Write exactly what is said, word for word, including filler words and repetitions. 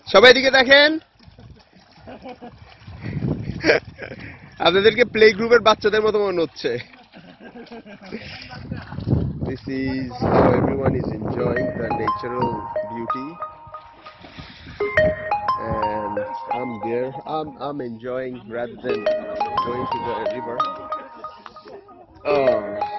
সবাই দিকে দেখেন আপনাদেরকে প্লে গ্রুপের বাচ্চাদের মতো মনে হচ্ছে This is how everyone is enjoying the natural beauty and I'm there I'm, I'm enjoying rather than going to the river oh